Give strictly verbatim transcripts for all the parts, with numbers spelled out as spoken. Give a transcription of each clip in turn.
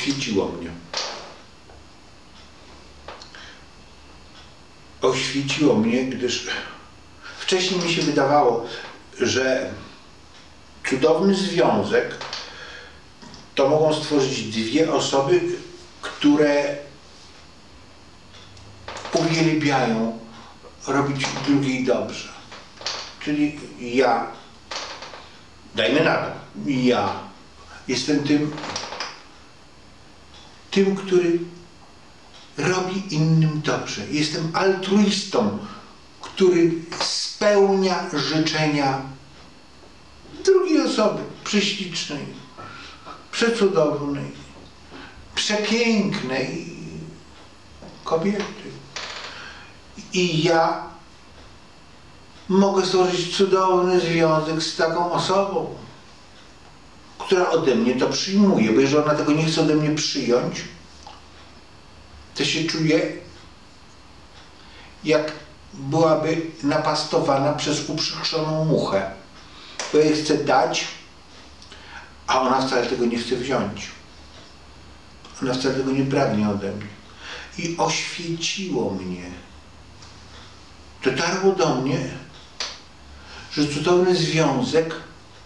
oświeciło mnie. Oświeciło mnie, gdyż wcześniej mi się wydawało, że cudowny związek to mogą stworzyć dwie osoby, które uwielbiają robić drugiej dobrze. Czyli ja, dajmy na to, ja jestem tym, tym, który robi innym dobrze. Jestem altruistą, który spełnia życzenia drugiej osoby, prześlicznej, przecudownej, przepięknej kobiety. I ja mogę stworzyć cudowny związek z taką osobą, która ode mnie to przyjmuje, bo jeżeli ona tego nie chce ode mnie przyjąć, to się czuje, jak byłaby napastowana przez uprzykrzoną muchę. Bo jej chce dać, a ona wcale tego nie chce wziąć. Ona wcale tego nie pragnie ode mnie. I oświeciło mnie. Dotarło do mnie, że cudowny związek,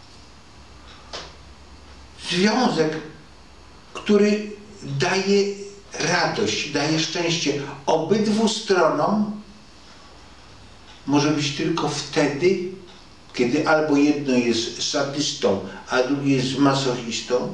związek, który daje radość, daje szczęście obydwu stronom, może być tylko wtedy, kiedy albo jedno jest sadystą, a drugie jest masochistą,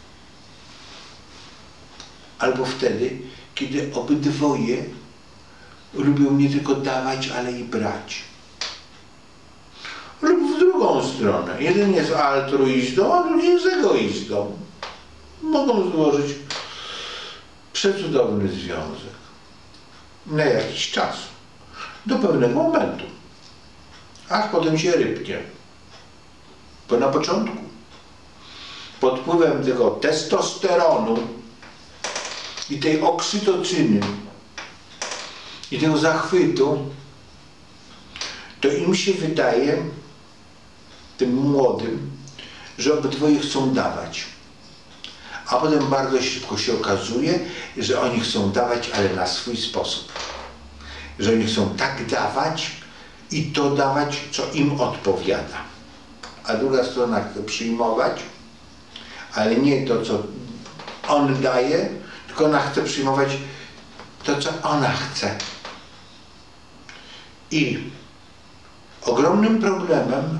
albo wtedy, kiedy obydwoje lubią nie tylko dawać, ale i brać. Lub w drugą stronę. Jeden jest altruistą, a drugi jest egoistą. Mogą złożyć przecudowny związek. Na jakiś czas. Do pewnego momentu. Aż potem się rybnie. Bo na początku, pod wpływem tego testosteronu i tej oksytocyny i tego zachwytu, to im się wydaje, tym młodym, że obydwoje chcą dawać. A potem bardzo szybko się okazuje, że oni chcą dawać, ale na swój sposób. Że oni chcą tak dawać i to dawać, co im odpowiada. A druga strona chce przyjmować, ale nie to, co on daje, tylko ona chce przyjmować to, co ona chce. I ogromnym problemem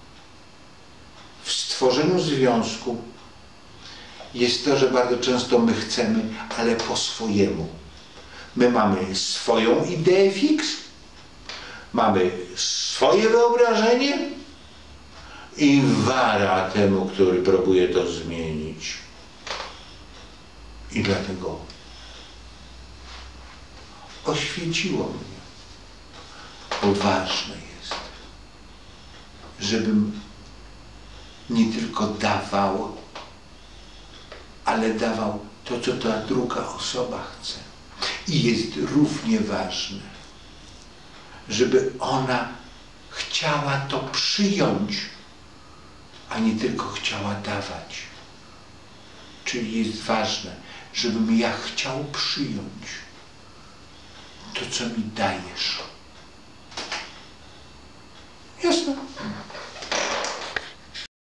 w stworzeniu związku jest to, że bardzo często my chcemy, ale po swojemu. My mamy swoją ideę fix, mamy swoje wyobrażenie i wara temu, który próbuje to zmienić. I dlatego oświeciło mnie, bo ważne jest, żebym nie tylko dawał, ale dawał to, co ta druga osoba chce. I jest równie ważne, żeby ona chciała to przyjąć, a nie tylko chciała dawać. Czyli jest ważne, żebym ja chciał przyjąć to, co mi dajesz. Jasne?